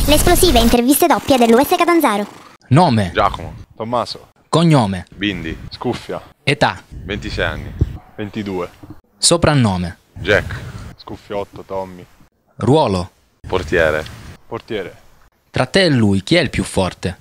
Le esplosive interviste doppie dell'US Catanzaro. Nome, Giacomo. Tommaso. cognome, Bindi. Scuffia. età, 26 anni. 22. soprannome, Jack. Scuffiotto. Tommy. ruolo. Portiere. Portiere. Tra te e lui chi è il più forte?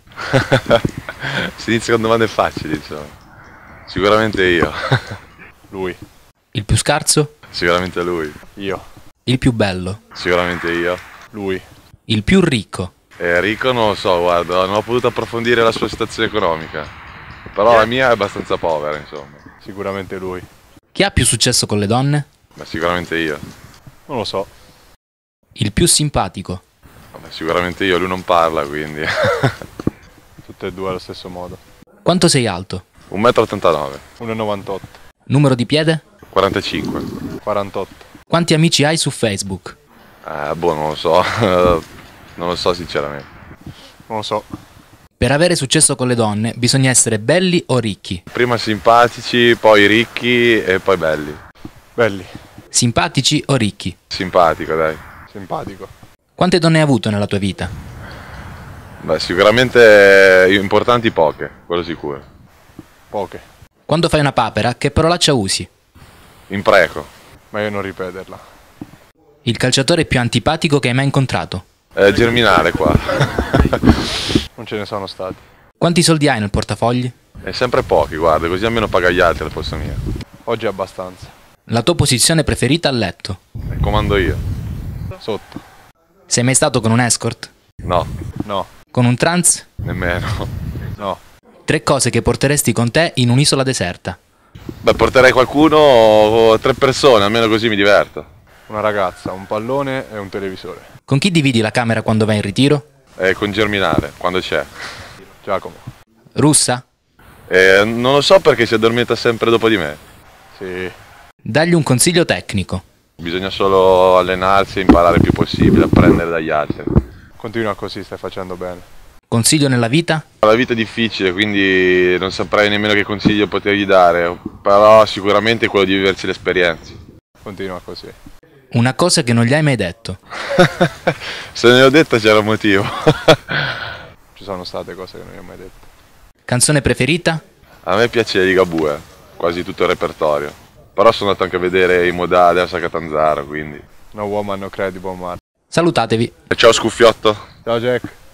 Si inizia con domande facili, insomma. Sicuramente io. Lui. Il più scarso? Sicuramente lui. Io. Il più bello? Sicuramente io. Lui. Il più ricco? Enrico non lo so, guarda, non ho potuto approfondire la sua situazione economica. Però la mia è abbastanza povera, insomma. Sicuramente lui. Chi ha più successo con le donne? Ma sicuramente io. Non lo so. Il più simpatico? Vabbè, sicuramente io, lui non parla, quindi. Tutte e due allo stesso modo. Quanto sei alto? 1,89 m. 1,98 m. Numero di piede? 45. 48. Quanti amici hai su Facebook? Boh, non lo so. Non lo so sinceramente. Non lo so. Per avere successo con le donne bisogna essere belli o ricchi? Prima simpatici, poi ricchi e poi belli. Belli. Simpatici o ricchi? Simpatico, dai. Simpatico. Quante donne hai avuto nella tua vita? Beh, sicuramente importanti poche, quello sicuro. Poche. Quando fai una papera, che parolaccia usi? Impreco. Ma io non ripeterla. Il calciatore più antipatico che hai mai incontrato? Germinale qua. Non ce ne sono stati. Quanti soldi hai nel portafogli? E sempre pochi, guarda, così almeno paga gli altri al posto mio. Oggi abbastanza. La tua posizione preferita a letto? Comando io. Sotto. Sei mai stato con un escort? No. No. Con un trans? Nemmeno. No. 3 cose che porteresti con te in un'isola deserta. Beh, porterei qualcuno o 3 persone, almeno così mi diverto. Una ragazza, un pallone e un televisore. Con chi dividi la camera quando vai in ritiro? Con Germinale, quando c'è. Giacomo. Russa? Non lo so perché si addormenta sempre dopo di me. Sì. Dagli un consiglio tecnico. Bisogna solo allenarsi e imparare il più possibile, apprendere dagli altri. Continua così, stai facendo bene. Consiglio nella vita? La vita è difficile, quindi non saprei nemmeno che consiglio potergli dare, però sicuramente quello di viversi le esperienze. Continua così. Una cosa che non gli hai mai detto. Se ne ho detto c'era un motivo. Ci sono state cose che non gli ho mai detto. Canzone preferita? A me piace Ligabue, quasi tutto il repertorio. Però sono andato anche a vedere i Modà a Catanzaro, quindi. No woman, no credible man. Salutatevi. Ciao Scuffiotto. Ciao Jack.